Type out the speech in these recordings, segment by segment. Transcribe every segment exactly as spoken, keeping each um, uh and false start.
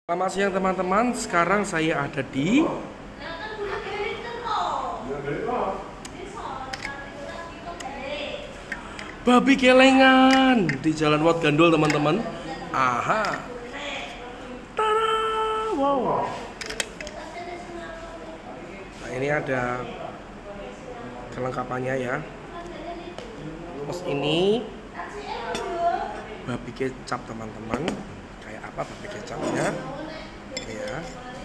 Selamat siang teman-teman, sekarang saya ada di Babi Kelengan di Jalan Wat Gandul teman-teman. Aha, tada, wow. Nah ini ada kelengkapannya ya. Terus ini babi kecap teman-teman. Kayak apa babi kecapnya? Ya.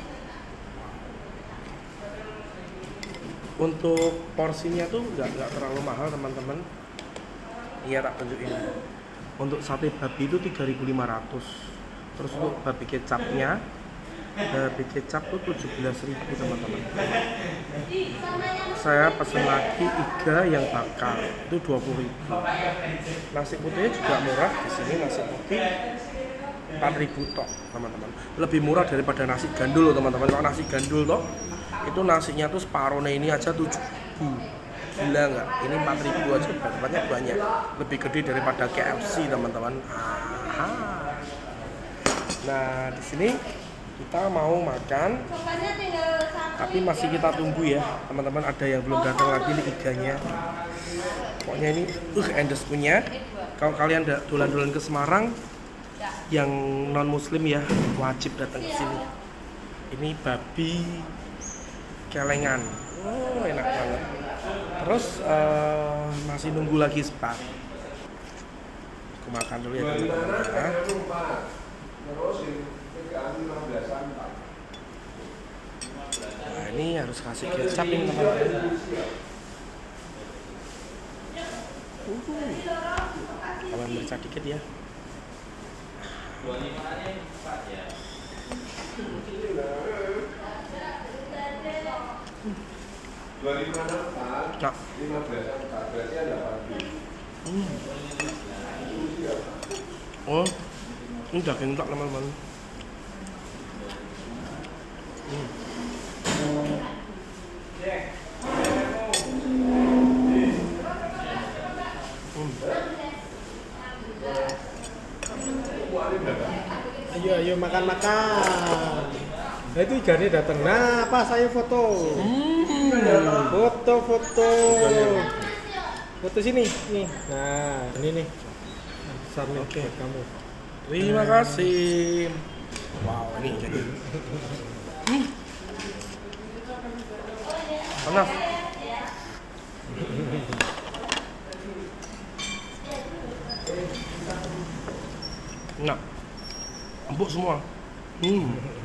Untuk porsinya tuh nggak nggak terlalu mahal teman-teman. Iya tak tunjukin. Untuk sate babi itu tiga ribu lima ratus. Terus untuk babi kecapnya, babi kecap tuh tujuh belas ribu teman-teman. Saya pesan lagi iga yang bakar itu dua puluh ribu. Nasi putihnya juga murah di sini, nasi putih empat ribu tok teman-teman, lebih murah daripada nasi gandul teman-teman. Kalau nasi gandul toh itu nasinya tuh separuhnya ini aja tujuh ribu, gila nggak? Ini empat ribu aja, dapatnya banyak, lebih gede daripada K F C teman-teman. Nah di sini kita mau makan, tapi masih kita tunggu ya teman-teman. Ada yang belum datang lagi nih iganya. Pokoknya ini uh endes punya. Kalau kalian ada dolan-dolan ke Semarang yang non muslim ya, wajib datang ke sini. Ini babi kelengan, oh enak banget. Terus uh, masih nunggu lagi sepat. Aku makan dulu ya teman-teman. Nah ini harus kasih kecap ini teman-teman. Uh, kalau merica dikit ya. Nah. Hmm. Oh, ini daging tak teman-teman. Hmm. Ayo ayo makan-makan. Nah itu ikannya datang. Nah pas ayo foto. Hmm. Foto foto. Foto sini nih. Nah ini nih. Besar nih. Oke buat kamu. Terima kasih. Wow ini jadi. Hmm. Panas. Nah, empuk semua. Hmm.